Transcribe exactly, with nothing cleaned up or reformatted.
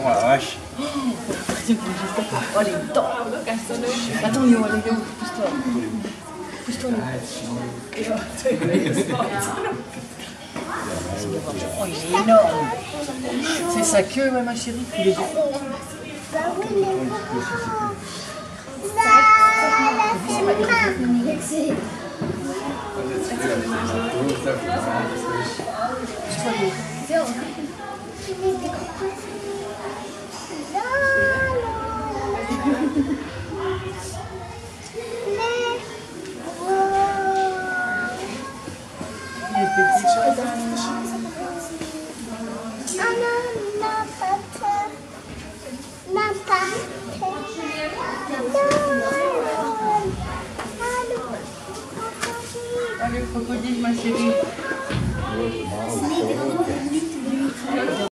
Oh la vache. Oh les dents. Attends Yo, allez Yo, pousse-toi. Pousse-toi Yo. Oh il est énorme. C'est sa queue ouais ma chérie. Il est gros. Allez, crocodile, ma chérie.